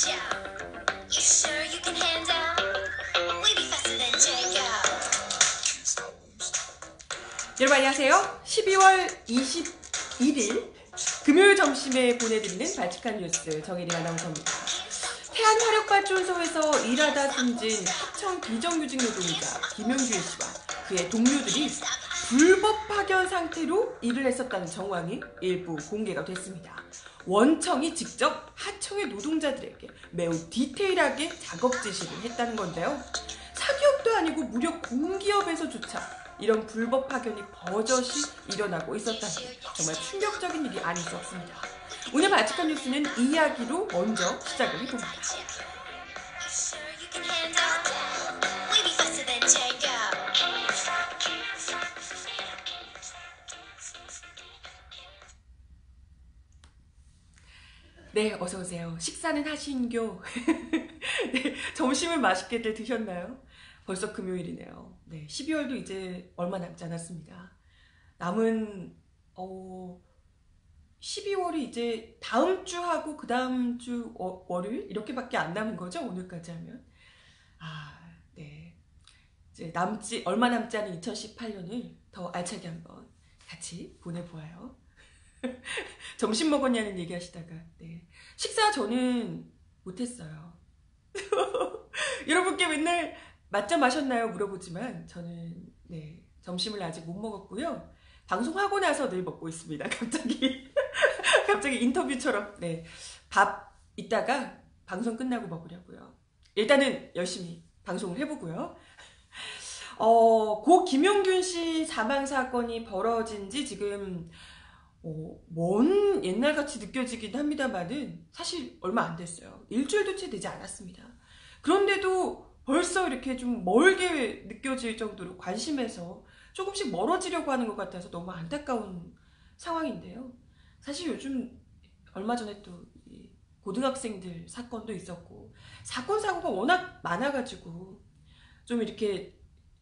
여러분 안녕하세요. 12월 21일 금요일 점심에 보내드리는 발칙한 뉴스 정혜리 아나운서입니다. 태안화력발전소에서 일하다 숨진 하청 비정규직 노동자 김용균 씨와 그의 동료들이 불법 파견 상태로 일을 했었다는 정황이 일부 공개가 됐습니다. 원청이 직접 하청의 노동자들에게 매우 디테일하게 작업 지시를 했다는 건데요. 사기업도 아니고 무려 공기업에서조차 이런 불법 파견이 버젓이 일어나고 있었다니 정말 충격적인 일이 아닐 수 없습니다. 오늘 발칙한 뉴스는 이 이야기로 먼저 시작을 해봅니다. 네, 어서오세요. 식사는 하신교? 네, 점심을 맛있게들 드셨나요? 벌써 금요일이네요. 네, 12월도 이제 얼마 남지 않았습니다. 남은 12월이 이제 다음 주하고 그 다음 주 월요일 이렇게밖에 안 남은 거죠? 오늘까지 하면. 네. 이제 얼마 남지 않은 2018년을 더 알차게 한번 같이 보내보아요. 점심 먹었냐는 얘기 하시다가 네. 식사 저는 못했어요. 여러분께 맨날 맞자 마셨나요? 물어보지만 저는 네, 점심을 아직 못 먹었고요. 방송하고 나서 늘 먹고 있습니다. 갑자기 인터뷰처럼 네, 밥 이따가 방송 끝나고 먹으려고요. 일단은 열심히 방송을 해보고요. 고 김용균 씨 사망 사건이 벌어진 지 지금 먼 옛날같이 느껴지긴 합니다만은 사실 얼마 안 됐어요. 일주일도 채 되지 않았습니다. 그런데도 벌써 이렇게 좀 멀게 느껴질 정도로 관심에서 조금씩 멀어지려고 하는 것 같아서 너무 안타까운 상황인데요. 사실 요즘 얼마 전에 또 고등학생들 사건도 있었고 사건 사고가 워낙 많아가지고 좀 이렇게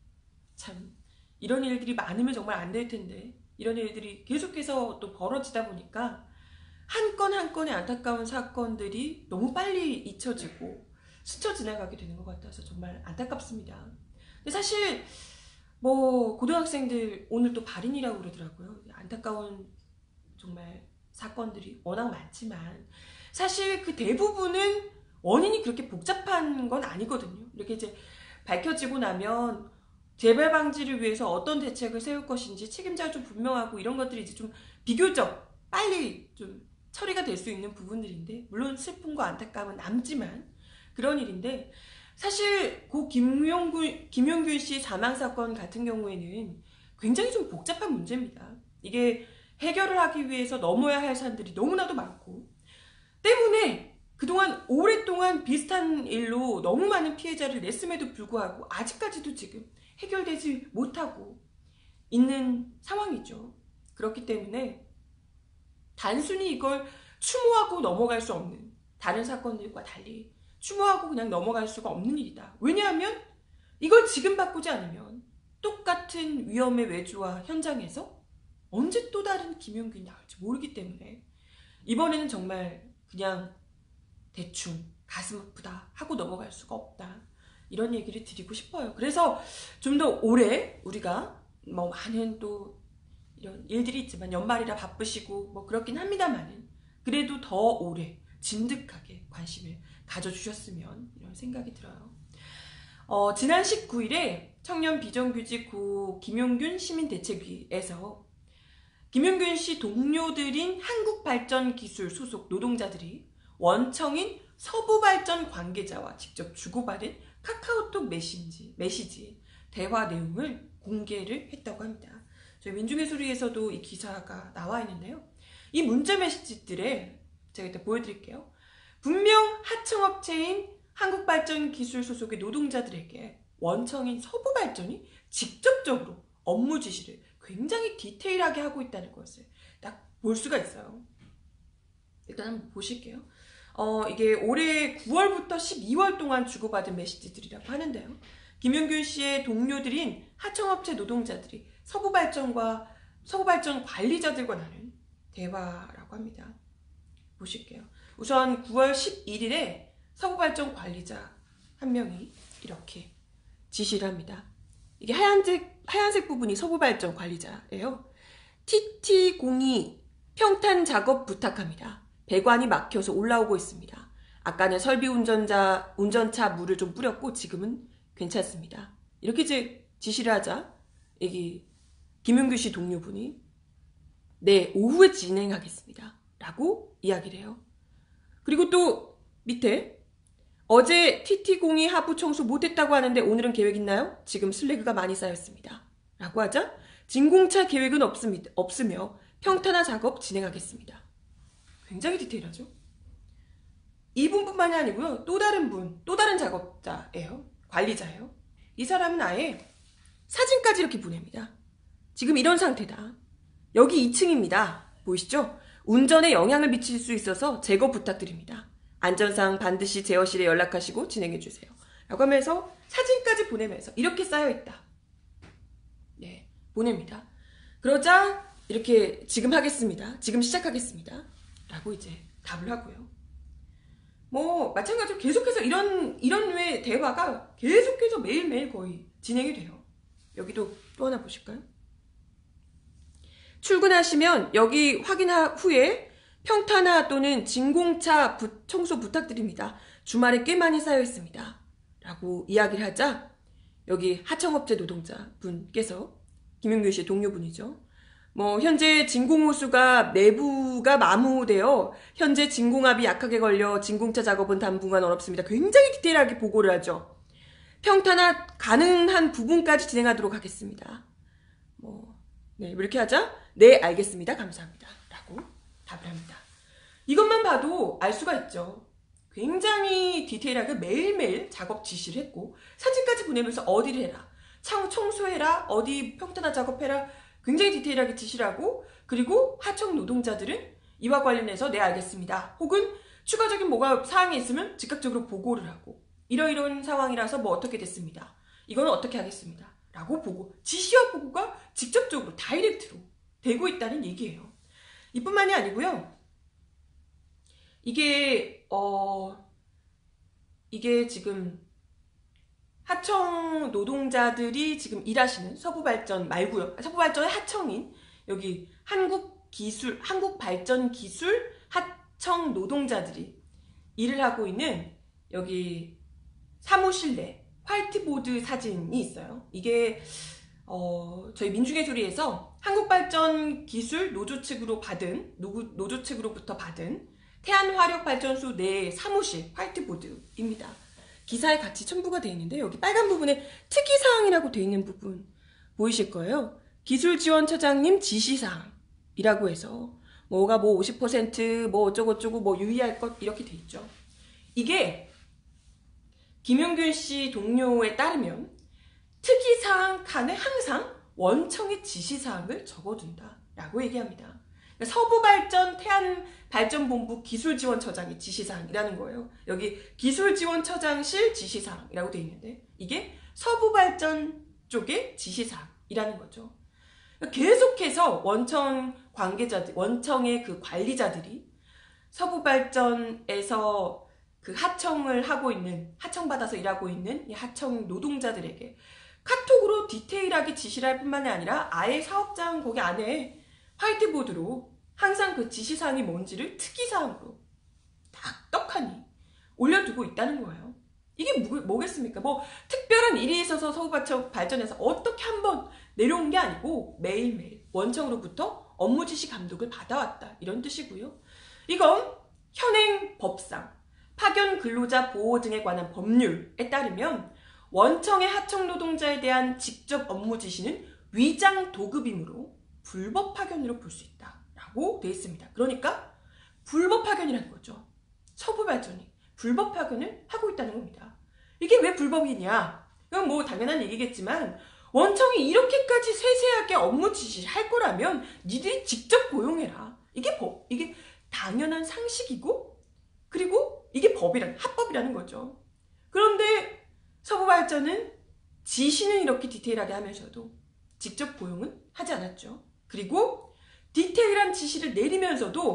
참 이런 일들이 많으면 정말 안 될 텐데 이런 일들이 계속해서 또 벌어지다 보니까 한 건 한 건의 안타까운 사건들이 너무 빨리 잊혀지고 스쳐 지나가게 되는 것 같아서 정말 안타깝습니다. 근데 사실 뭐 고등학생들 오늘 또 발인이라고 그러더라고요. 안타까운 정말 사건들이 워낙 많지만 사실 그 대부분은 원인이 그렇게 복잡한 건 아니거든요. 이렇게 이제 밝혀지고 나면 재발 방지를 위해서 어떤 대책을 세울 것인지 책임자가 좀 분명하고 이런 것들이 이제 좀 비교적 빨리 좀 처리가 될 수 있는 부분들인데 물론 슬픔과 안타까움은 남지만 그런 일인데 사실 고 김용균 씨 사망 사건 같은 경우에는 굉장히 좀 복잡한 문제입니다. 이게 해결을 하기 위해서 넘어야 할 산들이 너무나도 많고 때문에 그동안 오랫동안 비슷한 일로 너무 많은 피해자를 냈음에도 불구하고 아직까지도 지금 해결되지 못하고 있는 상황이죠. 그렇기 때문에 단순히 이걸 추모하고 넘어갈 수 없는 다른 사건들과 달리 추모하고 그냥 넘어갈 수가 없는 일이다. 왜냐하면 이걸 지금 바꾸지 않으면 똑같은 위험의 외주와 현장에서 언제 또 다른 김용균이 나올지 모르기 때문에 이번에는 정말 그냥 대충 가슴 아프다 하고 넘어갈 수가 없다. 이런 얘기를 드리고 싶어요. 그래서 좀 더 오래 우리가 뭐 많은 또 이런 일들이 있지만 연말이라 바쁘시고 뭐 그렇긴 합니다만은 그래도 더 오래 진득하게 관심을 가져주셨으면 이런 생각이 들어요. 지난 19일에 청년 비정규직 고 김용균 시민대책위에서 김용균 씨 동료들인 한국발전기술 소속 노동자들이 원청인 서부발전 관계자와 직접 주고받은 카카오톡 메시지 대화 내용을 공개를 했다고 합니다. 저희 민중의 소리에서도 이 기사가 나와 있는데요. 이 문자 메시지들에 제가 이따 보여드릴게요. 분명 하청업체인 한국발전기술 소속의 노동자들에게 원청인 서부발전이 직접적으로 업무 지시를 굉장히 디테일하게 하고 있다는 것을 딱 볼 수가 있어요. 일단 한번 보실게요. 이게 올해 9월부터 12월 동안 주고받은 메시지들이라고 하는데요. 김용균 씨의 동료들인 하청업체 노동자들이 서부발전 관리자들과 나눈 대화라고 합니다. 보실게요. 우선 9월 11일에 서부발전 관리자 한 명이 이렇게 지시를 합니다. 이게 하얀색 부분이 서부발전 관리자예요. TT02 평탄 작업 부탁합니다. 배관이 막혀서 올라오고 있습니다. 아까는 설비 운전차 물을 좀 뿌렸고 지금은 괜찮습니다. 이렇게 이제 지시를 하자 여기 김윤규 씨 동료분이 네, 오후에 진행하겠습니다. 라고 이야기를 해요. 그리고 또 밑에 어제 TT02 하부 청소 못했다고 하는데 오늘은 계획 있나요? 지금 슬래그가 많이 쌓였습니다. 라고 하자 진공차 계획은 없으며 평탄화 작업 진행하겠습니다. 굉장히 디테일하죠? 이분뿐만이 아니고요. 또 다른 작업자예요. 관리자예요. 이 사람은 아예 사진까지 이렇게 보냅니다. 지금 이런 상태다. 여기 2층입니다. 보이시죠? 운전에 영향을 미칠 수 있어서 제거 부탁드립니다. 안전상 반드시 제어실에 연락하시고 진행해주세요. 라고 하면서 사진까지 보내면서 이렇게 쌓여있다. 네, 보냅니다. 그러자 이렇게 지금 하겠습니다. 지금 시작하겠습니다. 라고 이제 답을 하고요. 뭐 마찬가지로 계속해서 이런 류의 대화가 계속해서 매일매일 거의 진행이 돼요. 여기도 또 하나 보실까요? 출근하시면 여기 확인 후에 평탄화 또는 진공차 청소 부탁드립니다. 주말에 꽤 많이 쌓여 있습니다. 라고 이야기를 하자 여기 하청업체 노동자 분께서 김윤규 씨 동료분이죠. 뭐 현재 진공호수가 내부가 마모되어 현재 진공압이 약하게 걸려 진공차 작업은 당분간 어렵습니다. 굉장히 디테일하게 보고를 하죠. 평탄화 가능한 부분까지 진행하도록 하겠습니다. 네, 이렇게 하자 네 알겠습니다. 감사합니다. 라고 답을 합니다. 이것만 봐도 알 수가 있죠. 굉장히 디테일하게 매일매일 작업 지시를 했고 사진까지 보내면서 어디를 해라 청소해라 어디 평탄화 작업해라 굉장히 디테일하게 지시를 하고 그리고 하청 노동자들은 이와 관련해서 네 알겠습니다. 혹은 추가적인 뭐가 사항이 있으면 즉각적으로 보고를 하고 이러이러한 상황이라서 뭐 어떻게 됐습니다. 이거는 어떻게 하겠습니다. 라고 보고 지시와 보고가 직접적으로 다이렉트로 되고 있다는 얘기예요. 이뿐만이 아니고요. 이게 지금 하청 노동자들이 지금 일하시는 서부발전 말고요. 서부발전의 하청인 여기 한국발전기술 하청 노동자들이 일을 하고 있는 여기 사무실 내 화이트보드 사진이 있어요. 이게 저희 민중예술위에서 한국발전기술 노조 측으로부터 받은 태안화력발전소 내 사무실 화이트보드입니다. 기사에 같이 첨부가 되어 있는데 여기 빨간 부분에 특이사항이라고 되어 있는 부분 보이실 거예요. 기술지원처장님 지시사항이라고 해서 뭐가 뭐 50% 뭐 어쩌고저쩌고 뭐 유의할 것 이렇게 돼 있죠. 이게 김용균 씨 동료에 따르면 특이사항 칸에 항상 원청의 지시사항을 적어둔다라고 얘기합니다. 그러니까 서부발전 태안발전본부 기술지원처장의 지시사항이라는 거예요. 여기 기술지원처장실 지시사항이라고 되어 있는데 이게 서부발전 쪽의 지시사항이라는 거죠. 그러니까 계속해서 원청 관계자들, 원청의 그 관리자들이 서부발전에서 그 하청을 하고 있는, 하청받아서 일하고 있는 이 하청 노동자들에게 카톡으로 디테일하게 지시를 할 뿐만이 아니라 아예 사업장 거기 안에 화이트보드로 항상 그 지시사항이 뭔지를 특이사항으로 딱 떡하니 올려두고 있다는 거예요. 이게 뭐겠습니까? 뭐 특별한 일이 있어서 서부발전에서 어떻게 한번 내려온 게 아니고 매일매일 원청으로부터 업무 지시 감독을 받아왔다 이런 뜻이고요. 이건 현행 법상 파견 근로자 보호 등에 관한 법률에 따르면 원청의 하청 노동자에 대한 직접 업무 지시는 위장 도급이므로 불법 파견으로 볼 수 있다라고 되어 있습니다. 그러니까 불법 파견이라는 거죠. 서부발전이 불법 파견을 하고 있다는 겁니다. 이게 왜 불법이냐? 이건 뭐 당연한 얘기겠지만 원청이 이렇게까지 세세하게 업무 지시를 할 거라면 니들이 직접 고용해라. 이게 당연한 상식이고 그리고 이게 합법이라는 거죠. 그런데 서부발전은 지시는 이렇게 디테일하게 하면서도 직접 고용은 하지 않았죠. 그리고 디테일한 지시를 내리면서도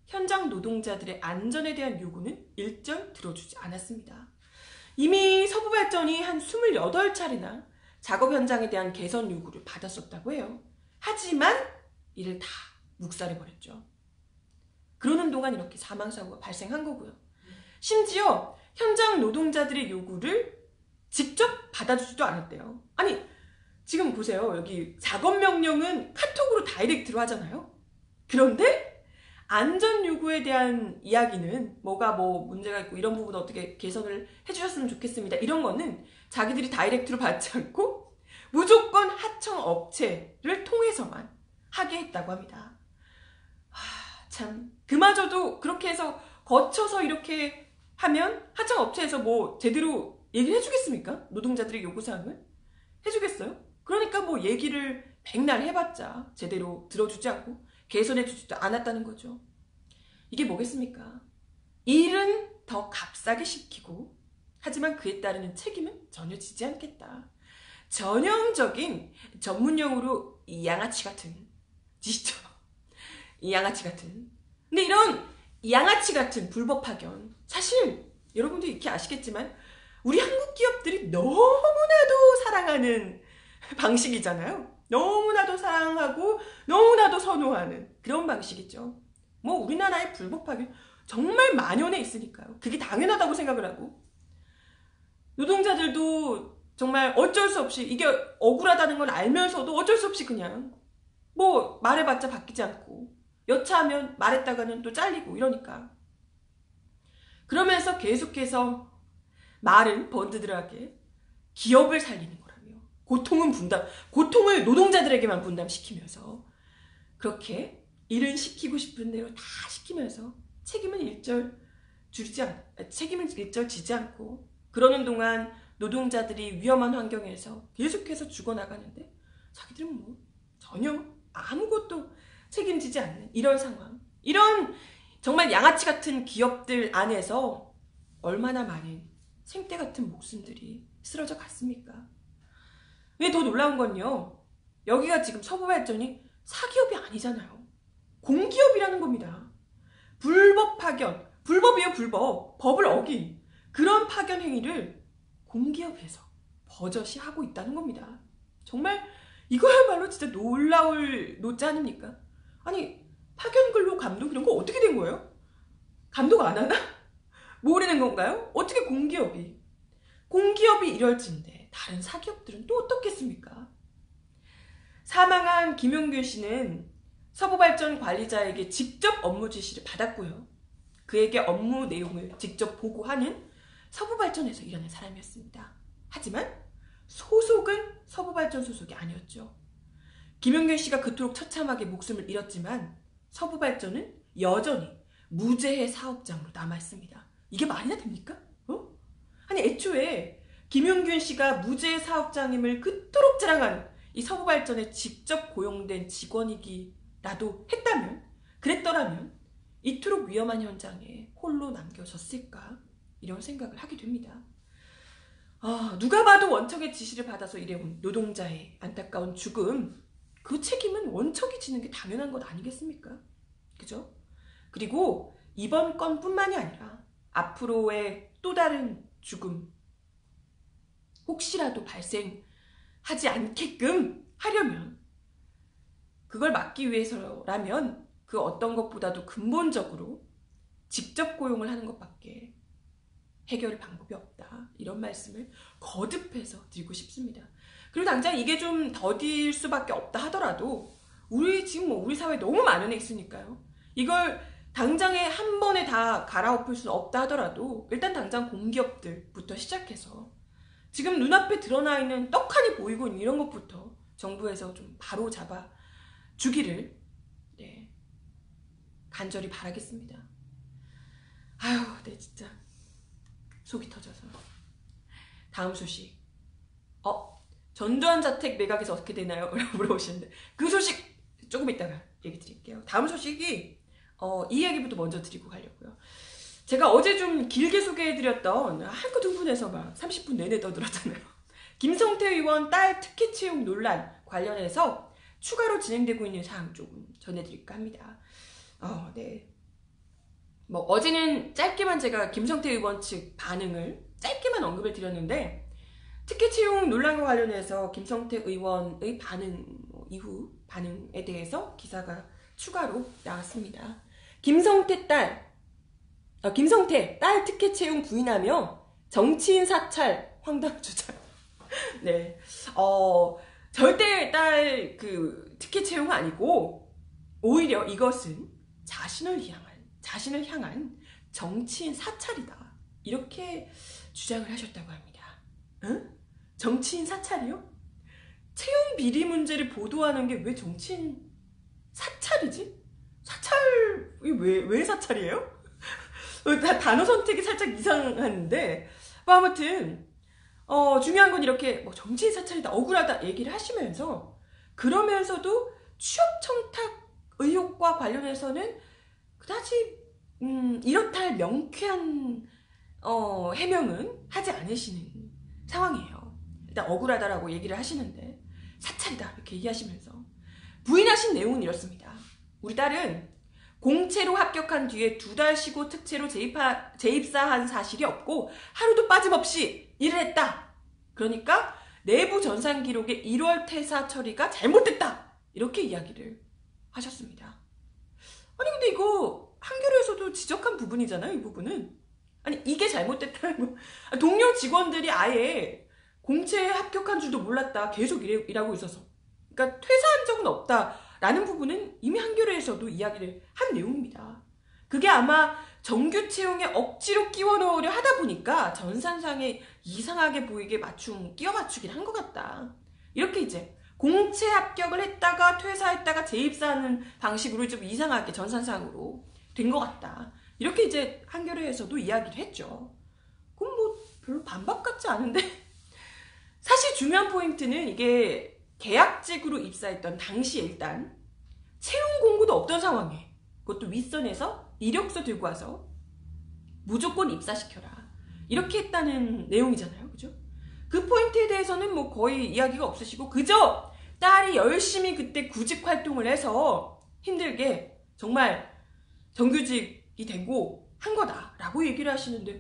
현장 노동자들의 안전에 대한 요구는 일절 들어주지 않았습니다. 이미 서부발전이 한 28차례나 작업 현장에 대한 개선 요구를 받았었다고 해요. 하지만 이를 다 묵살해버렸죠. 그러는 동안 이렇게 사망사고가 발생한 거고요. 심지어 현장 노동자들의 요구를 직접 받아주지도 않았대요. 아니, 지금 보세요. 여기 작업명령은 카톡으로 다이렉트로 하잖아요. 그런데 안전 요구에 대한 이야기는 뭐가 문제가 있고 이런 부분 어떻게 개선을 해주셨으면 좋겠습니다. 이런 거는 자기들이 다이렉트로 받지 않고 무조건 하청 업체를 통해서만 하게 했다고 합니다. 참, 그마저도 그렇게 해서 거쳐서 이렇게 하면 하청 업체에서 제대로 얘기를 해주겠습니까? 노동자들의 요구사항을? 해주겠어요? 그러니까 얘기를 백날 해봤자 제대로 들어주지 않고 개선해주지도 않았다는 거죠. 이게 뭐겠습니까? 일은 더 값싸게 시키고 하지만 그에 따르는 책임은 전혀 지지 않겠다. 전형적인 전문용어로 이 양아치 같은 짓이죠. 이 양아치 같은. 근데 이런 양아치 같은 불법 파견, 사실 여러분도 익히 아시겠지만 우리 한국 기업들이 너무나도 사랑하는 방식이잖아요. 너무나도 사랑하고 너무나도 선호하는 그런 방식이죠. 우리나라의 불법 파견 정말 만연해 있으니까요. 그게 당연하다고 생각을 하고 노동자들도 정말 어쩔 수 없이 이게 억울하다는 걸 알면서도 어쩔 수 없이 그냥 말해봤자 바뀌지 않고 여차하면 말했다가는 또 잘리고 이러니까 그러면서 계속해서 말은 번드들하게 기업을 살리는 거라며 고통을 노동자들에게만 분담시키면서 그렇게 일은 시키고 싶은 대로 다 시키면서 책임을 일절 지지 않고 그러는 동안 노동자들이 위험한 환경에서 계속해서 죽어나가는데 자기들은 전혀 아무것도 책임지지 않는 이런 상황. 이런 정말 양아치 같은 기업들 안에서 얼마나 많은 생떼 같은 목숨들이 쓰러져 갔습니까? 근데 더 놀라운 건요. 여기가 지금 서부발전이 사기업이 아니잖아요. 공기업이라는 겁니다. 불법 파견, 불법이에요, 불법. 법을 어긴 그런 파견 행위를 공기업에서 버젓이 하고 있다는 겁니다. 정말 이거야말로 진짜 놀라울 노자 아닙니까? 아니, 파견 근로 감독 이런 거 어떻게 된 거예요? 감독 안 하나? 모르는 건가요? 어떻게 공기업이 이럴진데 다른 사기업들은 또 어떻겠습니까? 사망한 김용균 씨는 서부발전 관리자에게 직접 업무 지시를 받았고요. 그에게 업무 내용을 직접 보고하는 서부발전에서 일하는 사람이었습니다. 하지만 소속은 서부발전 소속이 아니었죠. 김용균 씨가 그토록 처참하게 목숨을 잃었지만 서부발전은 여전히 무죄의 사업장으로 남아있습니다. 이게 말이나 됩니까? 아니 애초에 김용균 씨가 무죄의 사업장임을 그토록 자랑하는 이 서부발전에 직접 고용된 직원이기라도 그랬더라면 이토록 위험한 현장에 홀로 남겨졌을까 이런 생각을 하게 됩니다. 누가 봐도 원척의 지시를 받아서 일해온 노동자의 안타까운 죽음, 그 책임은 원척이 지는 게 당연한 것 아니겠습니까? 그죠? 그리고 이번 건뿐만이 아니라 앞으로의 또 다른 죽음 혹시라도 발생하지 않게끔 하려면 그걸 막기 위해서라면 그 어떤 것보다도 근본적으로 직접 고용을 하는 것밖에 해결 방법이 없다. 이런 말씀을 거듭해서 드리고 싶습니다. 그리고 당장 이게 좀 더딜 수밖에 없다 하더라도 지금 우리 사회에 너무 만연해 있으니까요. 이걸 당장에 한 번에 다 갈아엎을 수는 없다 하더라도 일단 당장 공기업들부터 시작해서 지금 눈앞에 드러나 있는 떡하니 보이고 있는 이런 것부터 정부에서 좀 바로 잡아 주기를 간절히 바라겠습니다. 아유, 네 진짜 속이 터져서. 다음 소식. 전두환 자택 매각에서 어떻게 되나요? 물어보시는데 그 소식 조금 이따가 얘기 드릴게요. 다음 소식이 이 얘기부터 먼저 드리고 가려고요. 제가 어제 좀 길게 소개해드렸던 한껏 흥분해서 막 30분 내내 떠들었잖아요. 김성태 의원 딸 특혜 채용 논란 관련해서 추가로 진행되고 있는 사항 조금 전해드릴까 합니다. 네. 뭐 어제는 짧게만 제가 김성태 의원 측 반응을 짧게만 언급을 드렸는데 특혜 채용 논란과 관련해서 김성태 의원의 반응 이후 반응에 대해서 기사가 추가로 나왔습니다. 김성태 딸 특혜 채용 부인하며 정치인 사찰 황당 주장. 네, 절대 딸 그 특혜 채용 아니고 오히려 이것은 자신을 향한 정치인 사찰이다. 이렇게 주장을 하셨다고 합니다. 응? 정치인 사찰이요? 채용 비리 문제를 보도하는 게 왜 정치인 사찰이지? 왜 사찰이에요? 단어 선택이 살짝 이상한데, 뭐 아무튼 중요한 건 이렇게 뭐 정치인 사찰이다, 억울하다 얘기를 하시면서, 그러면서도 취업 청탁 의혹과 관련해서는 그다지 이렇다 할 명쾌한 해명은 하지 않으시는 상황이에요. 일단 억울하다라고 얘기를 하시는데 사찰이다 이렇게 얘기하시면서 부인하신 내용은 이렇습니다. 우리 딸은 공채로 합격한 뒤에 2달 쉬고 특채로 재입사한 사실이 없고 하루도 빠짐없이 일을 했다. 그러니까 내부 전산 기록의 1월 퇴사 처리가 잘못됐다. 이렇게 이야기를 하셨습니다. 아니 근데 이거 한겨레에서도 지적한 부분이잖아요. 이 부분은. 아니 이게 잘못됐다는 거. 동료 직원들이 아예 공채에 합격한 줄도 몰랐다. 계속 일하고 있어서. 그러니까 퇴사한 적은 없다라는 부분은 이미 한겨레에서도 이야기를 한 내용입니다. 그게 아마 정규 채용에 억지로 끼워 넣으려 하다 보니까 전산상에 이상하게 보이게 끼워 맞추긴 한 것 같다. 이렇게 이제 공채 합격을 했다가 퇴사했다가 재입사하는 방식으로 좀 이상하게 전산상으로 된 것 같다. 이렇게 이제 한겨레에서도 이야기를 했죠. 그럼 뭐 별로 반박 같지 않은데 사실 중요한 포인트는 이게 계약직으로 입사했던 당시에 일단 채용 공고도 없던 상황에 그것도 윗선에서 이력서 들고 와서 무조건 입사시켜라 이렇게 했다는 내용이잖아요. 그죠? 그 포인트에 대해서는 뭐 거의 이야기가 없으시고 그저 딸이 열심히 그때 구직 활동을 해서 힘들게 정말 정규직이 되고 한 거다라고 얘기를 하시는데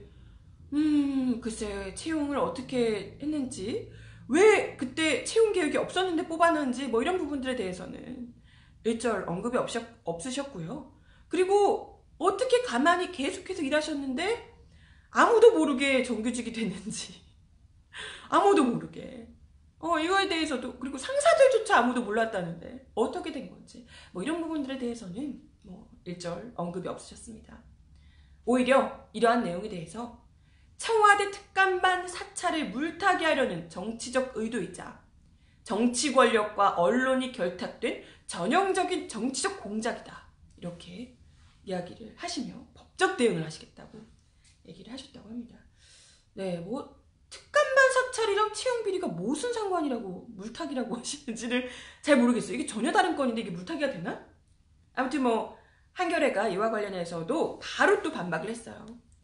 글쎄 채용을 어떻게 했는지 왜 그때 채용 계획이 없었는데 뽑았는지 뭐 이런 부분들에 대해서는 일절 언급이 없으셨고요. 그리고 어떻게 가만히 계속해서 일하셨는데 아무도 모르게 정규직이 됐는지 아무도 모르게 이거에 대해서도 그리고 상사들조차 아무도 몰랐다는데 어떻게 된 건지 뭐 이런 부분들에 대해서는 뭐 일절 언급이 없으셨습니다. 오히려 이러한 내용에 대해서 청와대 특감반 사찰을 물타기 하려는 정치적 의도이자 정치 권력과 언론이 결탁된 전형적인 정치적 공작이다. 이렇게 이야기를 하시며 법적 대응을 하시겠다고 얘기를 하셨다고 합니다. 네, 뭐 특감반 사찰이랑 채용 비리가 무슨 상관이라고 물타기라고 하시는지를 잘 모르겠어요. 이게 전혀 다른 건인데 이게 물타기가 되나? 아무튼 뭐 한겨레가 이와 관련해서도 바로 또 반박을 했어요.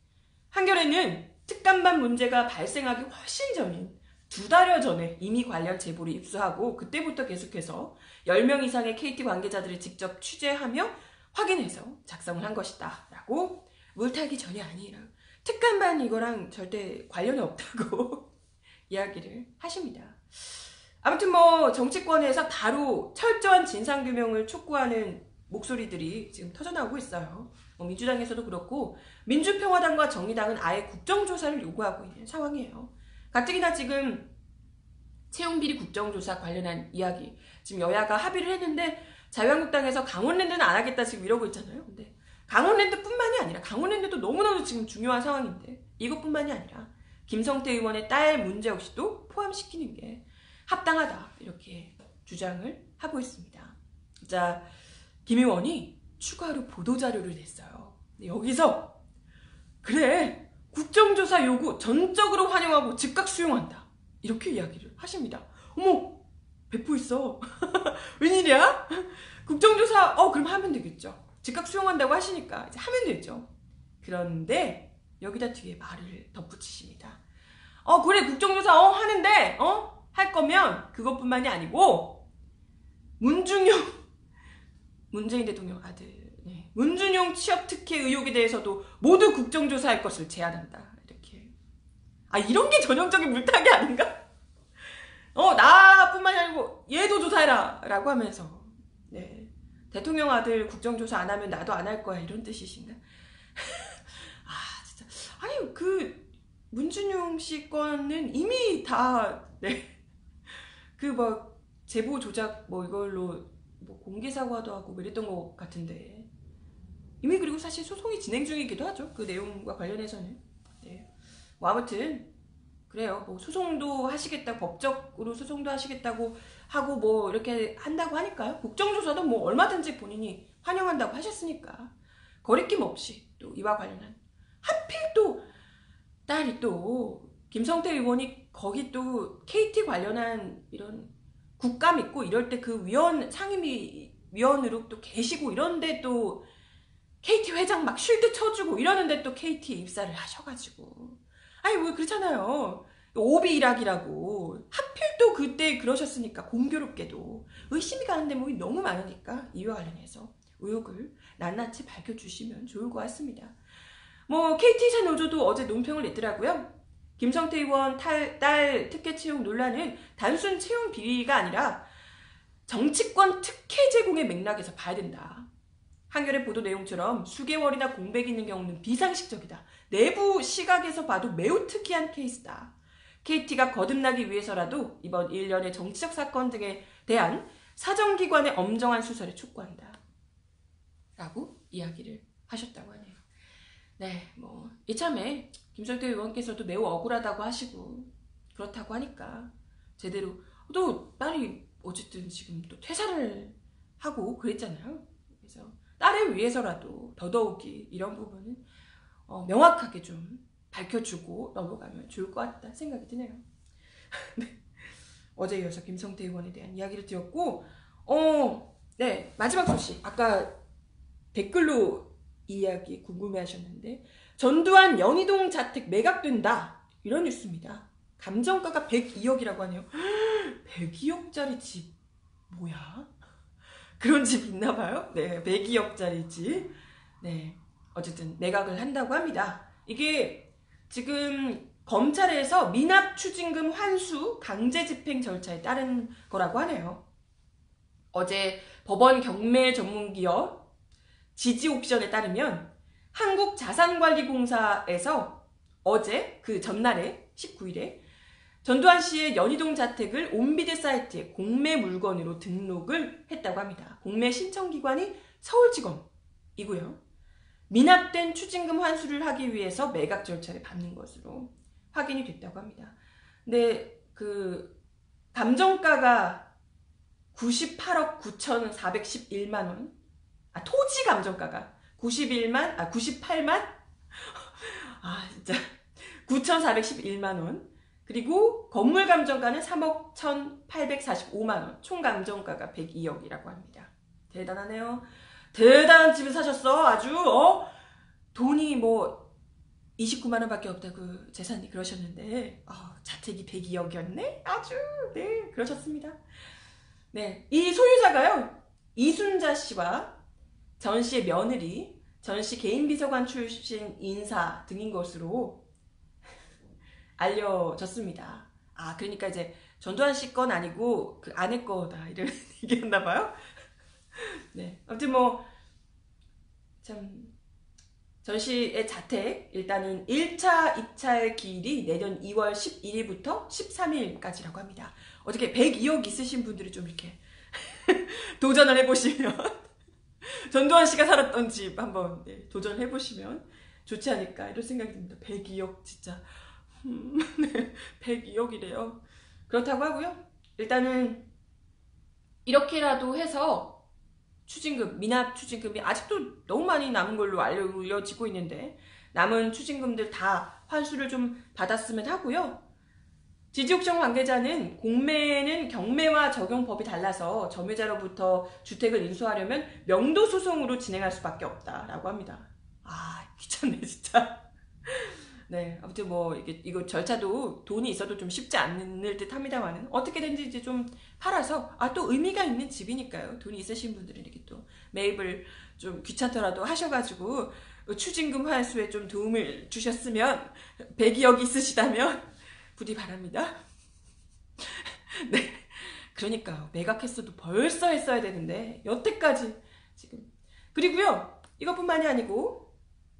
한겨레는 특감반 문제가 발생하기 훨씬 전인 2달여 전에 이미 관련 제보를 입수하고 그때부터 계속해서 10명 이상의 KT 관계자들을 직접 취재하며 확인해서 작성을 한 것이다 라고 물타기 전이 아니라 특감반 이거랑 절대 관련이 없다고 이야기를 하십니다. 아무튼 뭐 정치권에서 바로 철저한 진상규명을 촉구하는 목소리들이 지금 터져나오고 있어요. 민주당에서도 그렇고 민주평화당과 정의당은 아예 국정조사를 요구하고 있는 상황이에요. 가뜩이나 지금 채용비리 국정조사 관련한 이야기 지금 여야가 합의를 했는데 자유한국당에서 강원랜드는 안 하겠다 지금 이러고 있잖아요. 근데 강원랜드뿐만이 아니라 강원랜드도 너무나도 지금 중요한 상황인데 이것뿐만이 아니라 김성태 의원의 딸 문제 역시도 포함시키는 게 합당하다 이렇게 주장을 하고 있습니다. 자, 김 의원이 추가로 보도자료를 냈어요. 여기서 그래 국정조사 요구 전적으로 환영하고 즉각 수용한다 이렇게 이야기를 하십니다. 어머 배포 있어. 웬일이야? 국정조사 그럼 하면 되겠죠. 즉각 수용한다고 하시니까 이제 하면 되죠. 그런데 여기다 뒤에 말을 덧붙이십니다. 그래 국정조사 하는데 할 거면 그것뿐만이 아니고 문중용 문재인 대통령 아들 문준용 취업 특혜 의혹에 대해서도 모두 국정조사할 것을 제안한다. 이렇게. 아, 이런 게 전형적인 물타기 아닌가? 나뿐만이 아니고 얘도 조사해라 라고 하면서, 네, 대통령 아들 국정조사 안 하면 나도 안 할 거야, 이런 뜻이신가? 아, 진짜. 아니, 그 문준용 씨 건은 이미 다, 네, 그 뭐 제보 조작 뭐 이걸로 뭐 공개 사과도 하고 뭐 이랬던 것 같은데, 이미 그리고 사실 소송이 진행 중이기도 하죠. 그 내용과 관련해서는. 네. 뭐 아무튼 그래요. 뭐 소송도 하시겠다, 법적으로 소송도 하시겠다고 하고 뭐 이렇게 한다고 하니까요. 국정조사도 뭐 얼마든지 본인이 환영한다고 하셨으니까 거리낌 없이 또 이와 관련한, 하필 또 딸이 또 김성태 의원이 거기 또 KT 관련한 이런 국감 있고 이럴 때 그 상임위원으로 또 계시고 이런데 또 KT 회장 막 쉴드 쳐주고 이러는데 또 KT 입사를 하셔가지고, 아니 뭐 그렇잖아요. 오비 일학이라고 하필 또 그때 그러셨으니까 공교롭게도 의심이 가는 대목이 너무 많으니까 이와 관련해서 의혹을 낱낱이 밝혀주시면 좋을 것 같습니다. 뭐 KT사 노조도 어제 논평을 냈더라고요. 김성태 의원 딸 특혜 채용 논란은 단순 채용 비리가 아니라 정치권 특혜 제공의 맥락에서 봐야 된다. 한겨레 보도 내용처럼 수개월이나 공백이 있는 경우는 비상식적이다. 내부 시각에서 봐도 매우 특이한 케이스다. KT가 거듭나기 위해서라도 이번 일련의 정치적 사건 등에 대한 사정기관의 엄정한 수사를 촉구한다. 라고 이야기를 하셨다고 하네요. 네, 뭐 이참에 김성태 의원께서도 매우 억울하다고 하시고 그렇다고 하니까 제대로, 또 딸이 어쨌든 지금 또 퇴사를 하고 그랬잖아요. 그래서 딸을 위해서라도 더더욱이 이런 부분은 명확하게 좀 밝혀주고 넘어가면 좋을 것 같다 생각이 드네요. 네. 어제 이어서 김성태 의원에 대한 이야기를 드렸고, 네, 마지막 소식. 아까 댓글로 이야기 궁금해하셨는데, 전두환 연희동 자택 매각된다, 이런 뉴스입니다. 감정가가 102억이라고 하네요. 102억짜리 집 뭐야? 그런 집 있나봐요. 네, 102억짜리 집. 네, 어쨌든 매각을 한다고 합니다. 이게 지금 검찰에서 미납 추징금 환수 강제 집행 절차에 따른 거라고 하네요. 어제 법원 경매 전문기업 지지옥션에 따르면 한국자산관리공사에서 어제 그 전날에 19일에 전두환 씨의 연희동 자택을 온비드 사이트에 공매 물건으로 등록을 했다고 합니다. 공매 신청기관이 서울지검이고요. 미납된 추징금 환수를 하기 위해서 매각 절차를 밟는 것으로 확인이 됐다고 합니다. 근데 그 감정가가 98억 9,411만 원. 토지 감정가가 98만? 진짜 9,411만 원. 그리고 건물 감정가는 3억 1,845만 원. 총 감정가가 102억이라고 합니다. 대단하네요. 대단한 집을 사셨어. 아주 돈이 뭐 29만 원밖에 없다고 재산이 그러셨는데 자택이 102억이었네? 아주 네, 그러셨습니다. 네, 이 소유자가요, 이순자 씨와 전 씨의 며느리, 전 씨 개인 비서관 출신 인사 등인 것으로 알려졌습니다. 그러니까 이제 전두환 씨 건 아니고 그 아내 거다, 이런 얘기였나봐요. 네, 아무튼 뭐 참 전 씨의 자택 일단은 1차 입찰 기일이 내년 2월 11일부터 13일까지라고 합니다. 어떻게 102억 있으신 분들이 좀 이렇게 도전을 해보시면 전두환 씨가 살았던 집 한번 도전해보시면 좋지 않을까, 이런 생각이 듭니다. 102억 진짜 102억이래요. 그렇다고 하고요. 일단은 이렇게라도 해서 추징금, 미납 추징금이 아직도 너무 많이 남은 걸로 알려지고 있는데 남은 추징금들 다 환수를 좀 받았으면 하고요. 지지옥션 관계자는 공매는 경매와 적용법이 달라서 점유자로부터 주택을 인수하려면 명도소송으로 진행할 수밖에 없다라고 합니다. 귀찮네 진짜. 네, 아무튼 뭐 이거 절차도 돈이 있어도 좀 쉽지 않을 듯 합니다만은 어떻게든지 이제 좀 팔아서 또 의미가 있는 집이니까요. 돈이 있으신 분들은 이렇게 또 매입을 좀 귀찮더라도 하셔가지고 추징금 환수에 좀 도움을 주셨으면 100억 있으시다면 부디 바랍니다. 네, 그러니까요. 매각했어도 벌써 했어야 되는데 여태까지 지금. 그리고요, 이것뿐만이 아니고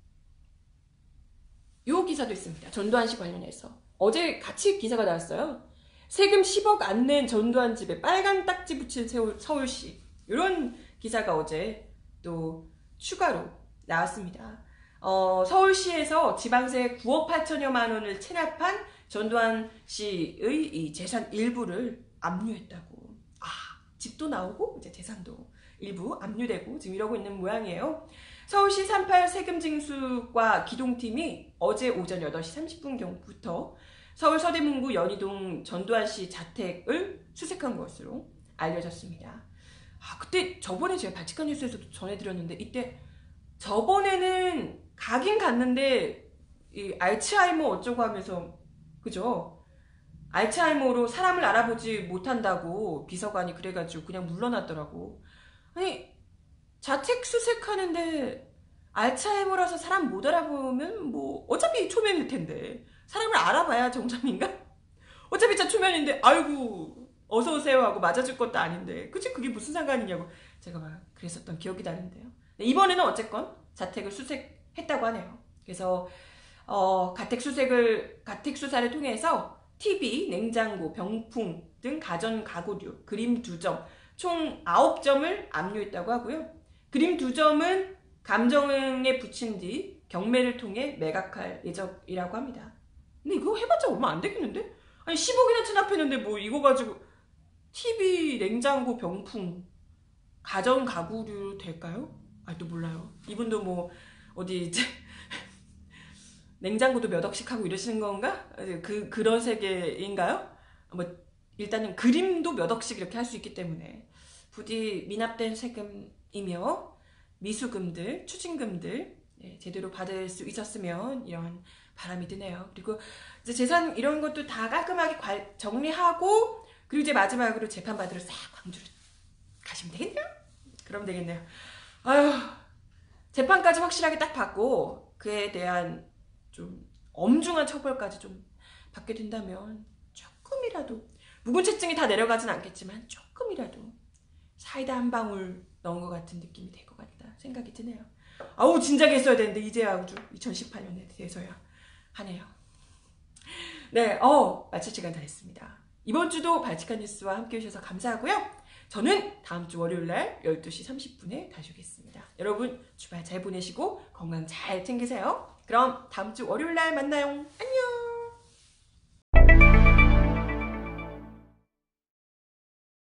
요 기사도 있습니다. 전두환 씨 관련해서 어제 같이 기사가 나왔어요. 세금 10억 안 낸 전두환 집에 빨간 딱지 붙인 서울시, 이런 기사가 어제 또 추가로 나왔습니다. 서울시에서 지방세 9억 8천여만 원을 체납한 전두환 씨의 이 재산 일부를 압류했다고. 집도 나오고 이제 재산도 일부 압류되고 지금 이러고 있는 모양이에요. 서울시 38 세금징수과 기동팀이 어제 오전 8시 30분경부터 서울 서대문구 연희동 전두환 씨 자택을 수색한 것으로 알려졌습니다. 그때 저번에 제가 발칙한 뉴스에서도 전해드렸는데, 이때 저번에는 가긴 갔는데 이 알츠하이머 어쩌고 하면서, 그죠? 알츠하이머로 사람을 알아보지 못한다고 비서관이 그래가지고 그냥 물러났더라고. 아니, 자택 수색하는데 알츠하이머라서 사람 못 알아보면 뭐 어차피 초면일 텐데 사람을 알아봐야 정점인가? 어차피 자 초면인데 아이고 어서오세요 하고 맞아줄 것도 아닌데 그치? 그게 무슨 상관이냐고 제가 막 그랬었던 기억이 나는데요. 이번에는 어쨌건 자택을 수색했다고 하네요. 그래서 가택 수사를 통해서 TV, 냉장고, 병풍 등 가전 가구류, 그림 2점, 총 9점을 압류했다고 하고요. 그림 2점은 감정응에 붙인 뒤 경매를 통해 매각할 예정이라고 합니다. 근데 이거 해봤자 얼마 안 되겠는데? 아니 10억이나 체납했는데 뭐 이거 가지고 TV, 냉장고, 병풍, 가전 가구류 될까요? 또 몰라요. 이분도 뭐 어디 이제 냉장고도 몇 억씩 하고 이러시는 건가? 그런 세계인가요? 뭐 일단은 그림도 몇 억씩 이렇게 할 수 있기 때문에 부디 미납된 세금이며 미수금들, 추징금들 제대로 받을 수 있었으면 이런 바람이 드네요. 그리고 이제 재산 이런 것도 다 깔끔하게 정리하고 그리고 이제 마지막으로 재판받으러 싹 광주로 가시면 되겠네요? 그럼 되겠네요. 재판까지 확실하게 딱 받고 그에 대한 좀 엄중한 처벌까지 좀 받게 된다면 조금이라도 무고죄증이 다 내려가진 않겠지만 조금이라도 사이다 한 방울 넣은 것 같은 느낌이 될 것 같다 생각이 드네요. 진작에 했어야 되는데 이제야 2018년에 돼서야 하네요. 네, 마칠 시간 다 됐습니다. 이번 주도 발칙한 뉴스와 함께 해주셔서 감사하고요. 저는 다음 주 월요일날 12시 30분에 다시 오겠습니다. 여러분 주말 잘 보내시고 건강 잘 챙기세요. 그럼 다음 주 월요일날 만나요. 안녕.